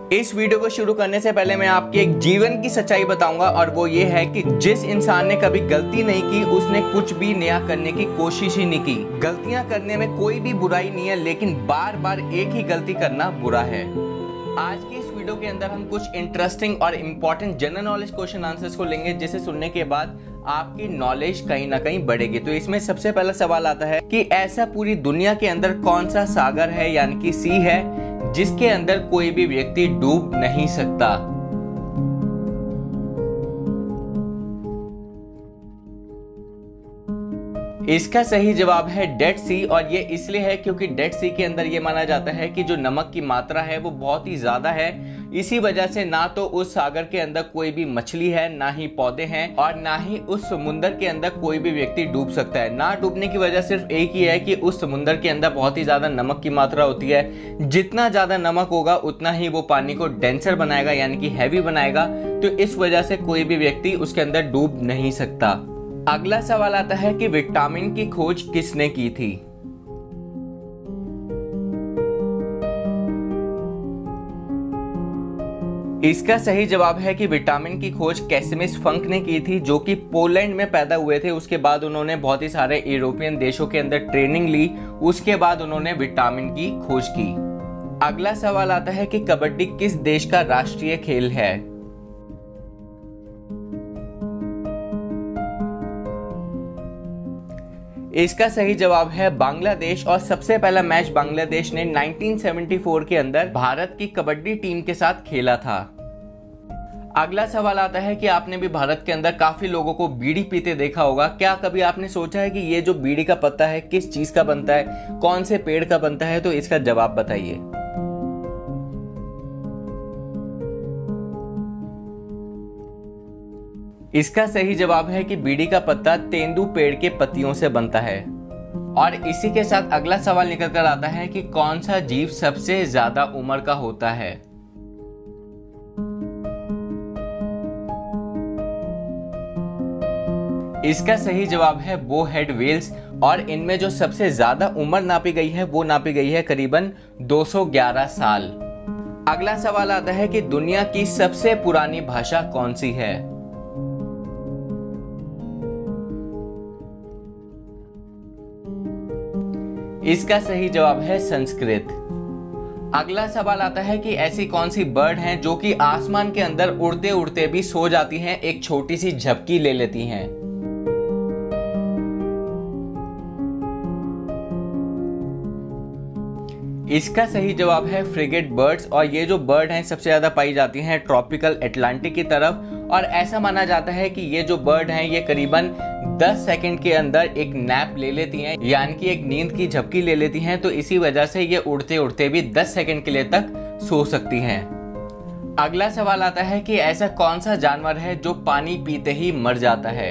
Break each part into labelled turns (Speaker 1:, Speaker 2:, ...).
Speaker 1: इस वीडियो को शुरू करने से पहले मैं आपकी एक जीवन की सच्चाई बताऊंगा और वो ये है कि जिस इंसान ने कभी गलती नहीं की उसने कुछ भी नया करने की कोशिश ही नहीं की। गलतियां करने में कोई भी बुराई नहीं है, लेकिन बार बार एक ही गलती करना बुरा है। आज की इस वीडियो के अंदर हम कुछ इंटरेस्टिंग और important general knowledge question answers को लेंगे, जिसे सुनने के बाद आपकी नॉलेज कहीं ना कहीं बढ़ेगी। तो इसमें सबसे पहला सवाल आता है कि ऐसा पूरी दुनिया के अंदर कौन सा सागर है यानी कि सी है जिसके अंदर कोई भी व्यक्ति डूब नहीं सकता। इसका सही जवाब है डेड सी, और ये इसलिए है क्योंकि डेड सी के अंदर ये माना जाता है कि जो नमक की मात्रा है वो बहुत ही ज्यादा है। इसी वजह से ना तो उस सागर के अंदर कोई भी मछली है, ना ही पौधे हैं, और ना ही उस समुद्र के अंदर कोई भी व्यक्ति डूब सकता है। ना डूबने की वजह सिर्फ एक ही है कि उस समुद्र के अंदर बहुत ही ज्यादा नमक की मात्रा होती है। जितना ज्यादा नमक होगा उतना ही वो पानी को डेंसर बनाएगा यानी कि हैवी बनाएगा। तो इस वजह से कोई भी व्यक्ति उसके अंदर डूब नहीं सकता। अगला सवाल आता है कि विटामिन की खोज किसने की थी। इसका सही जवाब है कि विटामिन की खोज कैसिमिस फंक ने की थी, जो कि पोलैंड में पैदा हुए थे। उसके बाद उन्होंने बहुत ही सारे यूरोपियन देशों के अंदर ट्रेनिंग ली, उसके बाद उन्होंने विटामिन की खोज की। अगला सवाल आता है कि कबड्डी किस देश का राष्ट्रीय खेल है। इसका सही जवाब है बांग्लादेश, और सबसे पहला मैच बांग्लादेश ने 1974 के अंदर भारत की कबड्डी टीम के साथ खेला था। अगला सवाल आता है कि आपने भी भारत के अंदर काफी लोगों को बीड़ी पीते देखा होगा। क्या कभी आपने सोचा है कि ये जो बीड़ी का पत्ता है किस चीज का बनता है, कौन से पेड़ का बनता है? तो इसका जवाब बताइए। इसका सही जवाब है कि बीड़ी का पत्ता तेंदू पेड़ के पत्तियों से बनता है। और इसी के साथ अगला सवाल निकल कर आता है कि कौन सा जीव सबसे ज्यादा उम्र का होता है। इसका सही जवाब है बोहेड व्हेल्स, और इनमें जो सबसे ज्यादा उम्र नापी गई है वो नापी गई है करीबन 211 साल। अगला सवाल आता है कि दुनिया की सबसे पुरानी भाषा कौन सी है। इसका सही जवाब है संस्कृत। अगला सवाल आता है कि ऐसी कौन सी बर्ड हैं जो कि आसमान के अंदर उड़ते उड़ते भी सो जाती हैं, एक छोटी सी झपकी ले लेती हैं। इसका सही जवाब है फ्रिगेट बर्ड्स, और ये जो बर्ड हैं सबसे ज्यादा पाई जाती हैं ट्रॉपिकल अटलांटिक की तरफ। और ऐसा माना जाता है कि ये जो बर्ड हैं ये करीबन 10 सेकंड के अंदर एक नैप ले लेती हैं, यानी कि एक नींद की झपकी ले लेती हैं। तो इसी वजह से ये उड़ते उड़ते भी 10 सेकंड के लिए तक सो सकती हैं। अगला सवाल आता है कि ऐसा कौन सा जानवर है जो पानी पीते ही मर जाता है।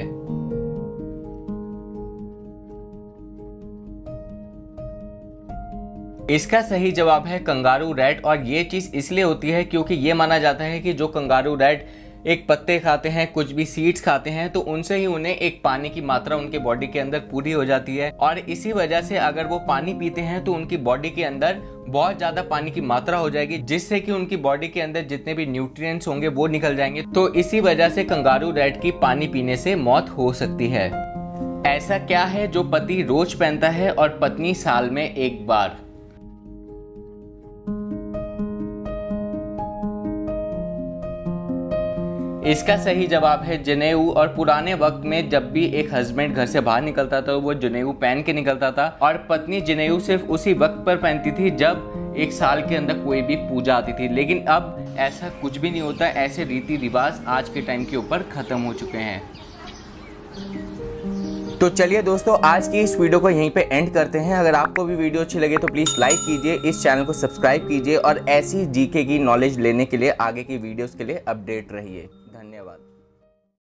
Speaker 1: इसका सही जवाब है कंगारू रैट, और ये चीज इसलिए होती है क्योंकि ये माना जाता है कि जो कंगारू रैट एक पत्ते खाते हैं, कुछ भी सीड्स खाते हैं, तो उनसे ही उन्हें एक पानी की मात्रा उनके बॉडी के अंदर पूरी हो जाती है। और इसी वजह से अगर वो पानी पीते हैं तो उनकी बॉडी के अंदर बहुत ज्यादा पानी की मात्रा हो जाएगी, जिससे कि उनकी बॉडी के अंदर जितने भी न्यूट्रिएंट्स होंगे वो निकल जाएंगे। तो इसी वजह से कंगारू रैट की पानी पीने से मौत हो सकती है। ऐसा क्या है जो पति रोज पहनता है और पत्नी साल में एक बार। इसका सही जवाब है जनेऊ, और पुराने वक्त में जब भी एक हस्बैंड घर से बाहर निकलता था वो जनेऊ पहन के निकलता था, और पत्नी जनेऊ सिर्फ उसी वक्त पर पहनती थी जब एक साल के अंदर कोई भी पूजा आती थी। लेकिन अब ऐसा कुछ भी नहीं होता, ऐसे रीति रिवाज आज के टाइम के ऊपर खत्म हो चुके हैं। तो चलिए दोस्तों, आज की इस वीडियो को यहीं पे एंड करते हैं। अगर आपको भी वीडियो अच्छी लगे तो प्लीज़ लाइक कीजिए, इस चैनल को सब्सक्राइब कीजिए, और ऐसी जीके की नॉलेज लेने के लिए आगे की वीडियोस के लिए अपडेट रहिए। धन्यवाद।